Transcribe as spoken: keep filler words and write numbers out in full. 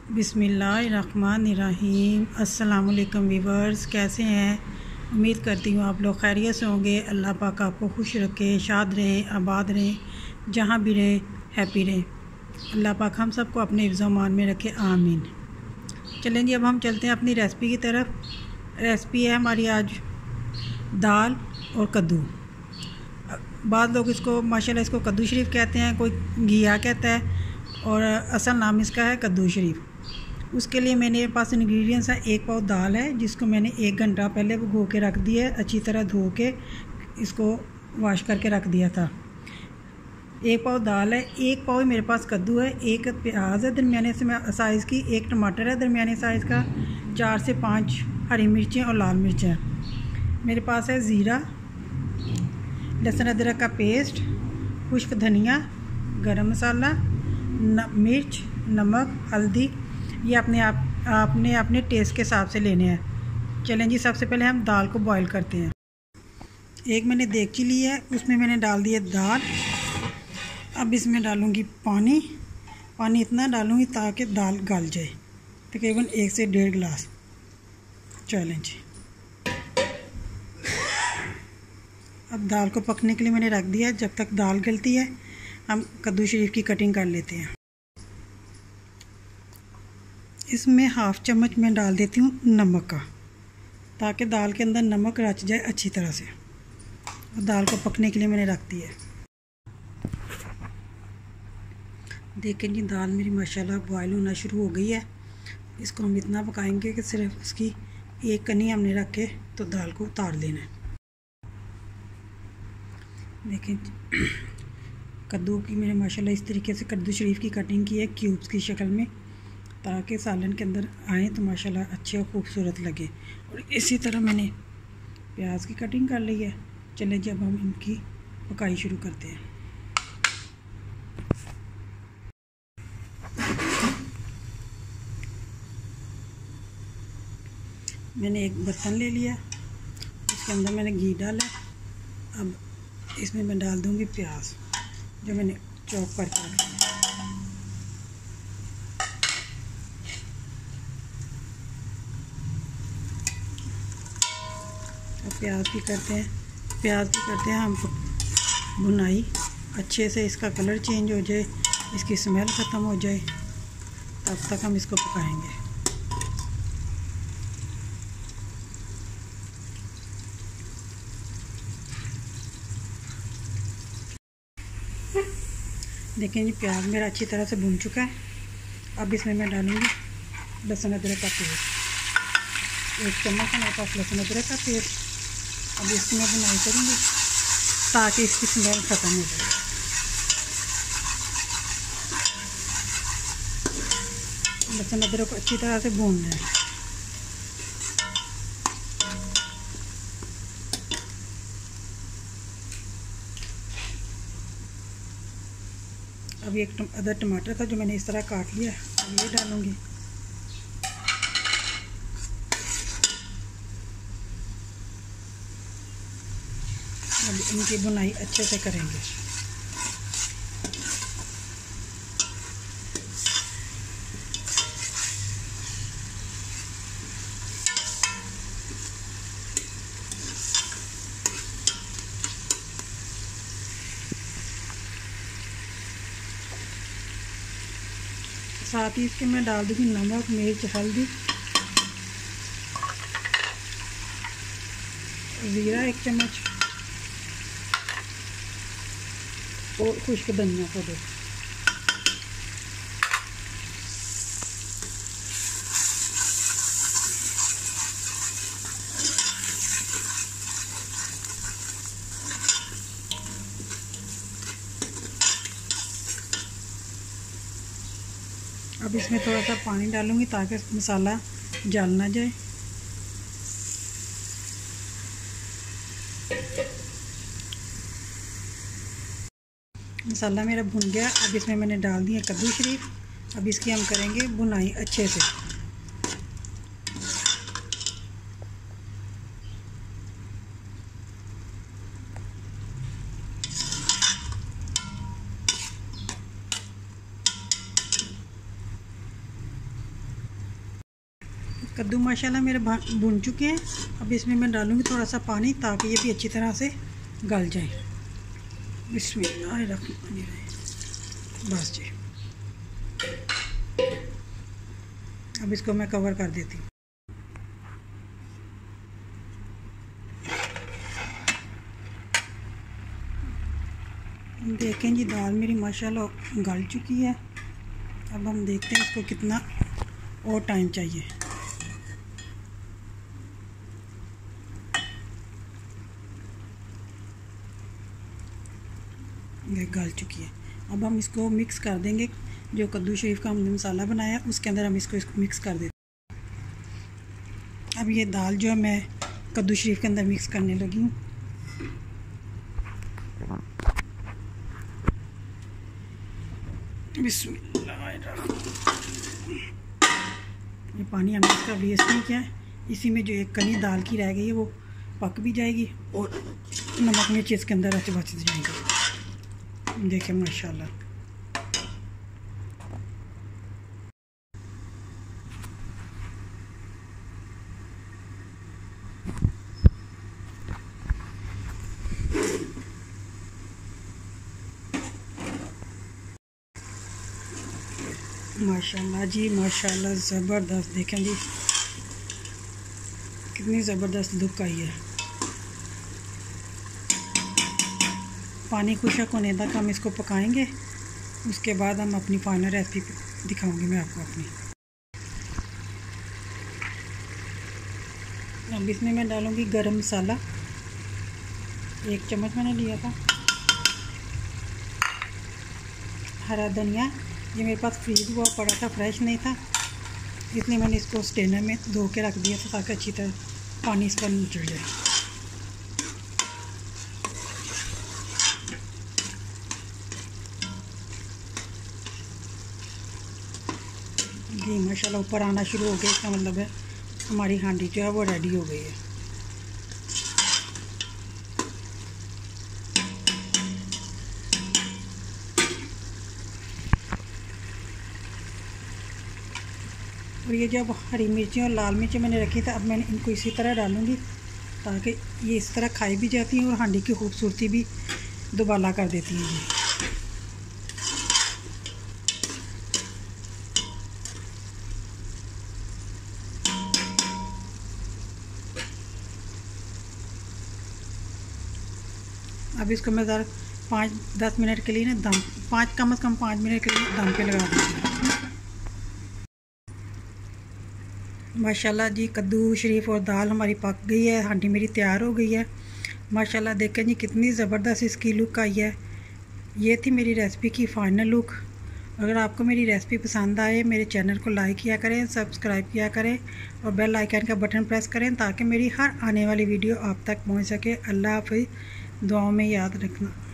बिस्मिल्लाहिर्रहमानिर्रहीम। अस्सलाम वालेकुम वीवर्स, कैसे हैं? उम्मीद करती हूँ आप लोग खैरियत से होंगे। अल्लाह पाक आपको खुश रखे, शाद रहें, आबाद रहें, जहाँ भी रहें हैप्पी रहें। अल्लाह पाक हम सबको अपने हिफ्ज़-ओ-मान में रखे, आमीन। चलें जी, अब हम चलते हैं अपनी रेसिपी की तरफ। रेसिपी है हमारी आज दाल और कद्दू। बाद लोग इसको माशाल्लाह इसको कद्दू शरीफ कहते हैं, कोई घिया कहता है, और असल नाम इसका है कद्दू शरीफ। उसके लिए मेरे पास इंग्रेडिएंट्स है, एक पाव दाल है जिसको मैंने एक घंटा पहले भिगो के रख दिया है, अच्छी तरह धो के इसको वॉश करके रख दिया था। एक पाव दाल है, एक पाव मेरे पास कद्दू है, एक प्याज है दरमियाने साइज़ की, एक टमाटर है दरमियाने साइज़ का, चार से पाँच हरी मिर्चें और लाल मिर्चें। मेरे पास है ज़ीरा, लहसुन अदरक का पेस्ट, खुश्क धनिया, गरम मसाला, न, मिर्च, नमक, हल्दी। ये अपने आप आपने अपने टेस्ट के हिसाब से लेने हैं। चलें जी, सबसे पहले हम दाल को बॉईल करते हैं। एक मैंने देगची ली है, उसमें मैंने डाल दिया दाल। अब इसमें डालूँगी पानी। पानी इतना डालूँगी ताकि दाल गल जाए, तकरीबन एक से डेढ़ गिलास। चलें जी, अब दाल को पकने के लिए मैंने रख दिया। जब तक दाल गलती है हम कद्दू शरीफ की कटिंग कर लेते हैं। इसमें हाफ़ चम्मच मैं डाल देती हूँ नमक का, ताकि दाल के अंदर नमक रच जाए अच्छी तरह से। और दाल को पकने के लिए मैंने रख दिया है। देखें जी, दाल मेरी माशाल्लाह बॉयल होना शुरू हो गई है। इसको हम इतना पकाएंगे कि सिर्फ इसकी एक कनी हमने रख के तो दाल को उतार लेना है। देखें कद्दू की मैंने माशाल्लाह इस तरीके से कद्दू शरीफ की कटिंग की है, क्यूब्स की शक्ल में, ताकि सालन के अंदर आए तो माशाल्लाह अच्छे और खूबसूरत लगे। और इसी तरह मैंने प्याज की कटिंग कर ली है। चलें जब हम इनकी पकाई शुरू करते हैं। मैंने एक बर्तन ले लिया, उसके अंदर मैंने घी डाला। अब इसमें मैं डाल दूंगी प्याज जो मैंने चॉप करके रखा है। प्याज की करते हैं प्याज की करते हैं हम भुनाई, अच्छे से इसका कलर चेंज हो जाए, इसकी स्मेल ख़त्म हो जाए, तब तक हम इसको पकाएंगे। देखें जी, प्याज मेरा अच्छी तरह से भुन चुका है। अब इसमें मैं डालूँगी लहसुन अदरक का पेस्ट। एक चम्मच हमारे पास लहसुन अदरक का पेस्ट। अब इसकी मैं बुनाई करूँगी ताकि इसकी स्मेल ख़त्म हो जाए। लहसुन अदरक को अच्छी तरह से भूनना है। अब एक अदर टमाटर था जो मैंने इस तरह काट लिया, अब ये डालूँगी। अब इनकी बुनाई अच्छे से करेंगे। साथ ही इसके मैं डाल दूँगी नमक, मिर्च, हल्दी, ज़ीरा एक चम्मच और खुश्क धनिया को दो। अब इसमें थोड़ा सा पानी डालूँगी ताकि मसाला जल ना जाए। मसाला मेरा भुन गया। अब इसमें मैंने डाल दिया कद्दू शरीफ। अब इसकी हम करेंगे भुनाई अच्छे से। कद्दू माशाल्लाह मेरे भुन चुके हैं। अब इसमें मैं डालूँगी थोड़ा सा पानी ताकि ये भी अच्छी तरह से गल जाए। बिस्मिल्लाहिर्रहमानिर्रहीम। बस जी, अब इसको मैं कवर कर देती हूँ। देखें जी, दाल मेरी माशाल्लाह गल चुकी है। अब हम देखते हैं इसको कितना और टाइम चाहिए। ये गल चुकी है। अब हम इसको मिक्स कर देंगे। जो कद्दू शरीफ का हमने मसाला बनाया उसके अंदर हम इसको इसको मिक्स कर देते हैं। अब ये दाल जो है मैं कद्दू शरीफ के अंदर मिक्स करने लगी हूँ। ये पानी हमने इसका वेस्ट नहीं किया है। इसी में जो एक कनी दाल की रह गई है वो पक भी जाएगी और नमक मिर्च इसके अंदर अच्छे बच जाएंगे। देखिए माशाल्लाह। माशाल्लाह जी माशाल्लाह, ज़बरदस्त। देखें जी कितनी ज़बरदस्त लुक आई है। पानी खुशक होने तक हम इसको पकाएंगे। उसके बाद हम अपनी फाइनल रेसिपी दिखाऊंगी मैं आपको अपनी। अब इसमें मैं डालूंगी गरम मसाला, एक चम्मच मैंने लिया था। हरा धनिया, ये मेरे पास फ्रीज हुआ पड़ा था, फ्रेश नहीं था, इसलिए मैंने इसको स्टेनर में धो के रख दिया था ताकि अच्छी तरह पानी इसका निचड़ जाए। जी माशाल्लाह ऊपर आना शुरू हो गया। इसका मतलब है हमारी हांडी जो है वो रेडी हो गई है। और ये जब हरी मिर्ची और लाल मिर्ची मैंने रखी था, अब मैंने इनको इसी तरह डालूँगी ताकि ये इस तरह खाई भी जाती हैं और हांडी की खूबसूरती भी दुबाला कर देती है। ये अब इसको मैं ज़रा पाँच दस मिनट के लिए ना दम पाँच कम से कम पाँच मिनट के लिए दम पे लगा दूँगी। माशाल्लाह जी, कद्दू शरीफ और दाल हमारी पक गई है। हांडी मेरी तैयार हो गई है। माशाल्लाह देखें जी कितनी ज़बरदस्त इसकी लुक आई है। ये थी मेरी रेसिपी की फ़ाइनल लुक। अगर आपको मेरी रेसिपी पसंद आए मेरे चैनल को लाइक किया करें, सब्सक्राइब किया करें और बेल आइकन का बटन प्रेस करें ताकि मेरी हर आने वाली वीडियो आप तक पहुंच सके। अल्लाह हाफ़िज़। दुआओं में याद रखना।